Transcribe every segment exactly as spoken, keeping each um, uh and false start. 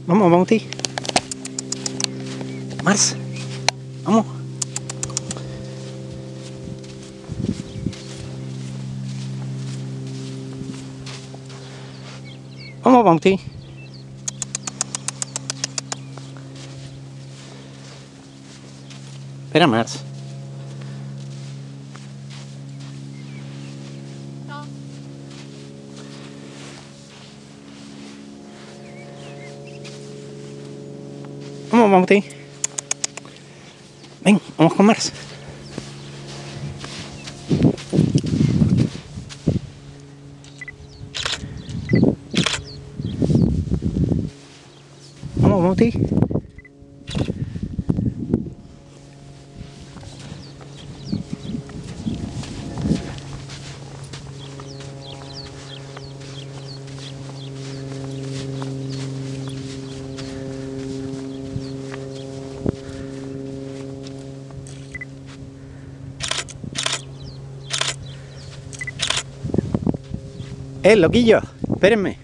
Vamos, vamos, ti. Mars. Vamos. Vamos, vamos, ti. Espera, Mars. Vamos, vamos, ti. Ven, vamos con Mars. Vamos, vamos, ti. Eh, loquillo, espérenme.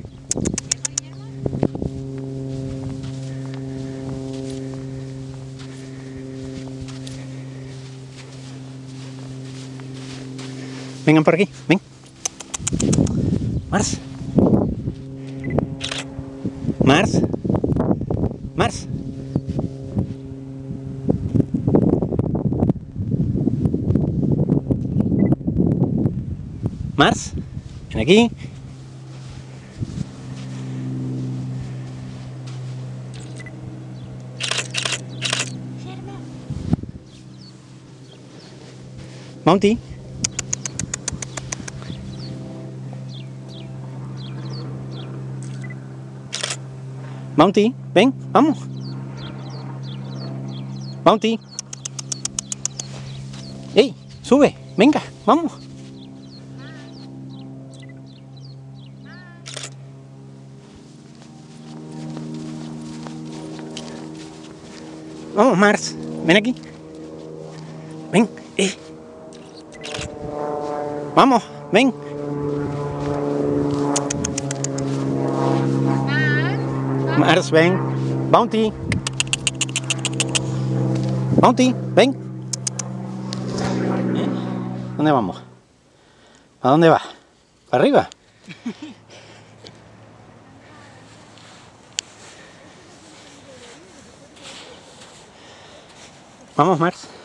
Vengan por aquí, ven. Mars. Mars. Mars. Mars. Ven aquí. Monty. Monty, ven, vamos. Monty. ¡Ey! Sube, venga, vamos. Vamos, Mars, ven aquí. Ven, eh. Vamos, ven. Mars, ven. Bounty. Bounty, ven. ¿Dónde vamos? ¿A dónde va? ¿Para arriba? Vamos, Mars.